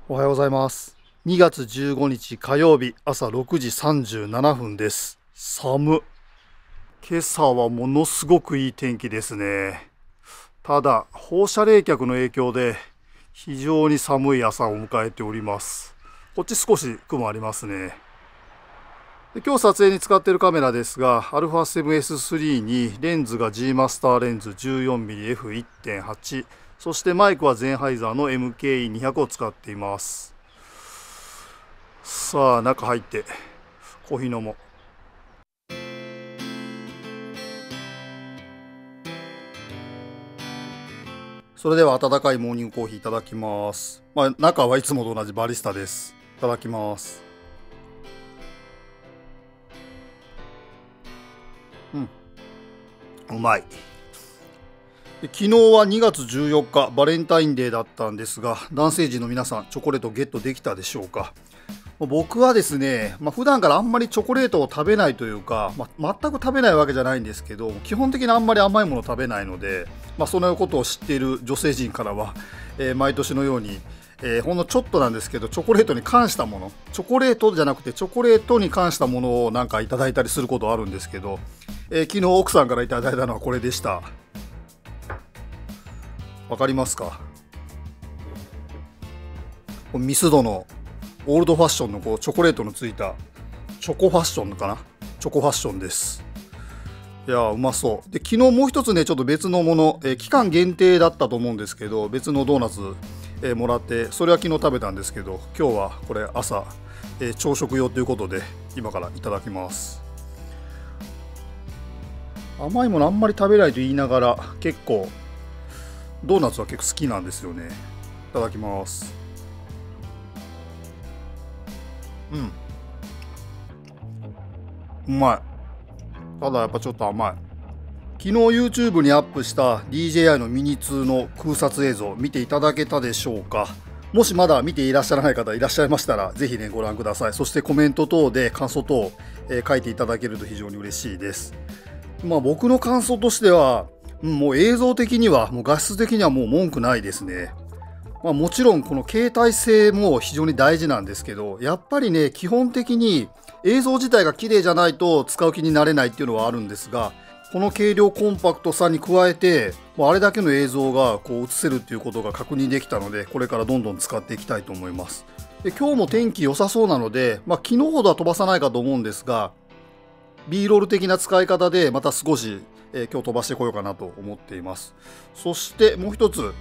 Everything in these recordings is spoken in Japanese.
おはようございます。2月15日火曜日朝6時37分です。寒。今朝はものすごくいい天気ですね。ただ放射冷却の影響で非常に寒い朝を迎えております。こっち少し雲ありますね。で今日撮影に使っているカメラですが α7S3 にレンズが G マスターレンズ 14mmF1.8、 そしてマイクはゼンハイザーの MKE200 を使っています。さあ中入ってコーヒー飲もう。それでは温かいモーニングコーヒーいただきます。中はいつもと同じバリスタです。いただきます。うまい。昨日は2月14日バレンタインデーだったんですが、男性陣の皆さんチョコレートゲットできたでしょうか。僕はですね、普段からあんまりチョコレートを食べないというか、全く食べないわけじゃないんですけど、基本的にあんまり甘いものを食べないので、そのことを知っている女性陣からは、毎年のように、ほんのちょっとなんですけどチョコレートに関したもの、チョコレートじゃなくてチョコレートに関したものをなんかいただいたりすることあるんですけど、昨日奥さんからいただいたのはこれでした。わかりますか？ミスドのオールドファッションのチョコレートのついたチョコファッションかな、チョコファッションです。いやうまそう。で昨日もう一つねちょっと別のもの、期間限定だったと思うんですけど別のドーナツ、もらって、それは昨日食べたんですけど、今日はこれ朝、朝食用ということで今からいただきます。甘いものあんまり食べないと言いながら結構ドーナツは結構好きなんですよね。いただきます。うまい。ただやっぱちょっと甘い。昨日 YouTube にアップした DJI のミニ2の空撮映像見ていただけたでしょうか。もしまだ見ていらっしゃらない方いらっしゃいましたらぜひねご覧ください。そしてコメント等で感想等、書いていただけると非常に嬉しいです。僕の感想としては、もう映像的にはもう画質的にはもう文句ないですね。もちろんこの携帯性も非常に大事なんですけど、やっぱりね基本的に映像自体が綺麗じゃないと使う気になれないっていうのはあるんですが、この軽量コンパクトさに加えてあれだけの映像が映せるっていうことが確認できたので、これからどんどん使っていきたいと思います。で今日も天気良さそうなので、昨日ほどは飛ばさないかと思うんですが、B ロール的な使い方でまた少し、今日飛ばしてこようかなと思っています。そしてもう一つ、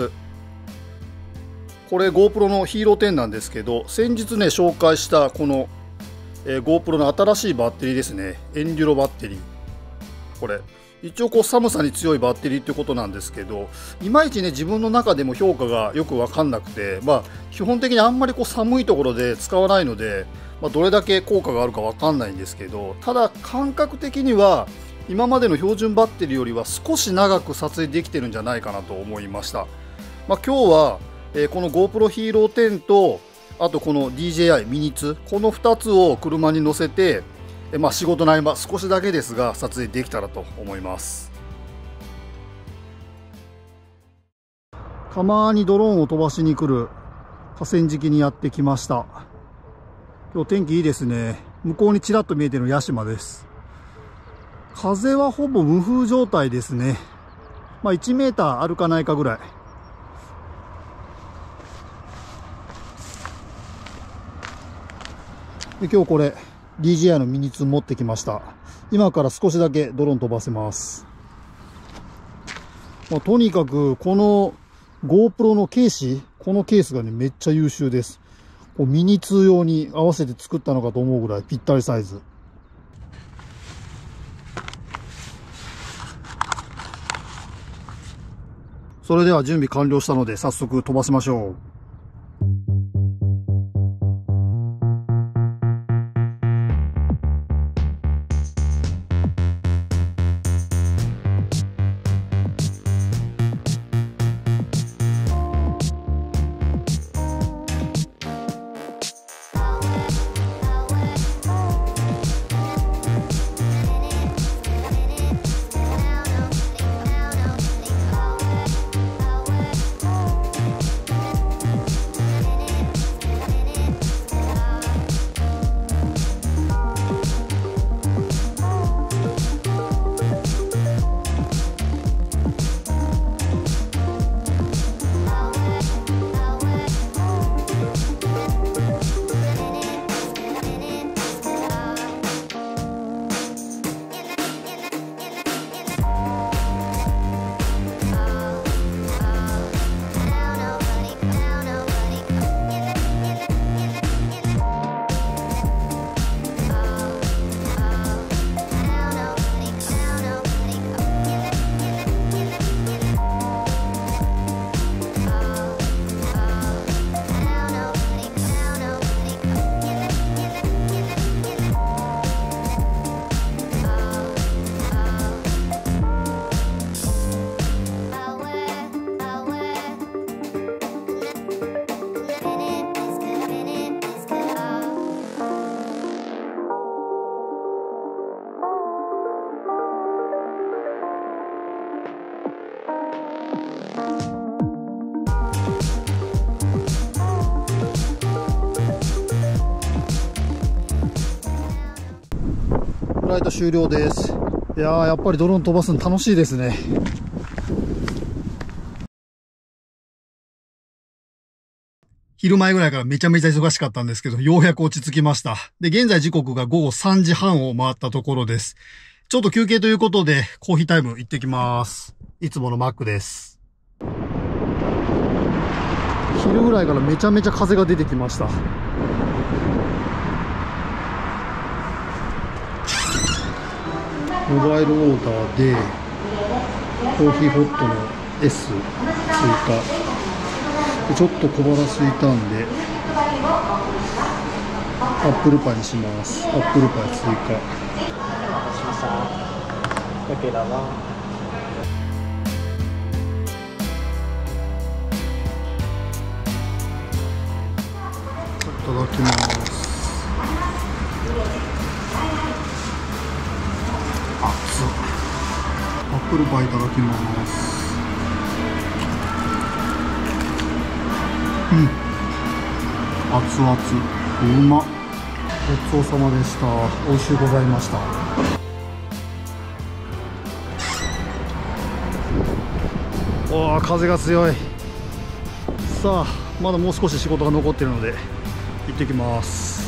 これ GoPro のヒーロー10なんですけど、先日ね紹介したこの、GoPro の新しいバッテリーですね、エンデュロバッテリー。これ一応寒さに強いバッテリーってことなんですけど、いまいちね自分の中でも評価がよく分かんなくて、基本的にあんまり寒いところで使わないので、どれだけ効果があるか分かんないんですけど、ただ感覚的には今までの標準バッテリーよりは少し長く撮影できてるんじゃないかなと思いました。今日は、この GoPro Hero 10とあとこの DJI ミニ2、この2つを車に乗せて、仕事の合間少しだけですが撮影できたらと思います。たまにドローンを飛ばしに来る河川敷にやってきました。今日天気いいですね。向こうにちらっと見えている屋島です。風はほぼ無風状態ですね。1メーターあるかないかぐらい。で今日これ DJI のミニ2持ってきました。今から少しだけドローン飛ばせます。とにかくこの GoPro のケース、このケースがねめっちゃ優秀です。ミニ2用に合わせて作ったのかと思うぐらいぴったりサイズ。それでは準備完了したので早速飛ばしましょう。 フライト終了です。いやー、やっぱりドローン飛ばすの楽しいですね。昼前ぐらいからめちゃめちゃ忙しかったんですけど、ようやく落ち着きました。で、現在時刻が午後3時半を回ったところです。ちょっと休憩ということで、コーヒータイム行ってきます。いつものマックです。昼ぐらいからめちゃめちゃ風が出てきました。モバイルオーダーで、コーヒーホットの S 追加。ちょっと小腹空いたんで、アップルパイにします。アップルパイ追加。こちらは。いただきます。熱っ。アップルパイいただきます。熱々、うまっ。ごちそうさまでした。美味しゅうございました。おー、風が強い。さあ、まだもう少し仕事が残っているので行ってきます。